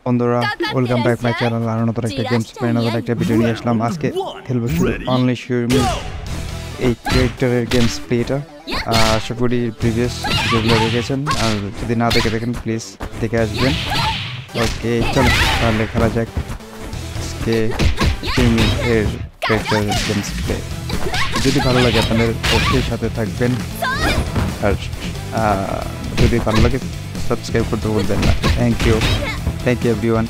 বন্ধুরা welcome back my channel. আর নতুন একটা গেমস প্লে নতুন একটা ভিডিও নিয়ে আসলাম। আজকে খেলবো শুধু অনলি Shermie এই ক্যারেক্টারের গেমস প্লেটা। আশা করি প্রিভিয়াস যেগুলো দেখেছেন, আর যদি না দেখে দেখেন প্লিজ দেখে আসবেন। ওকে চলো তাহলে খেলা যাক আজকে Shermie এর ক্যারেক্টারের গেমস প্লে। যদি ভালো লাগে আপনাদের অবশ্যই সাথে থাকবেন, আর যদি ভালো লাগে সাবস্ক্রাইব করতে ভুলবেন না। Thank you everyone.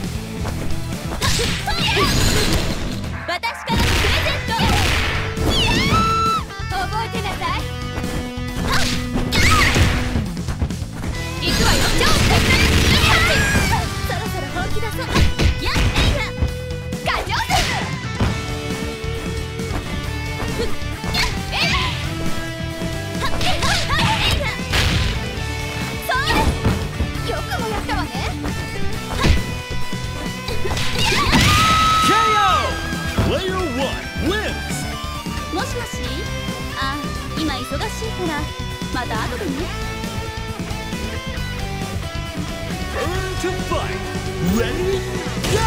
To fight! Ready? Go!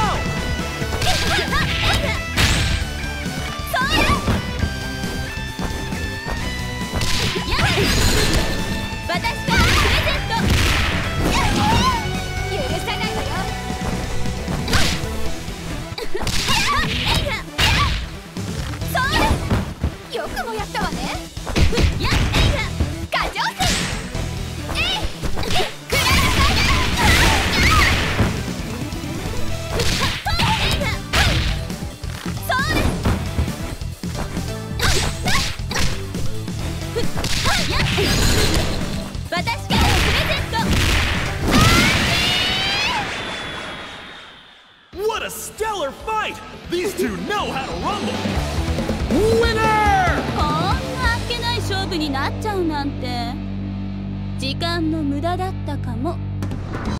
What a stellar fight! These two know how to rumble! Winner! こんなあっけない勝負になっちゃうなんて時間の無駄だったかも。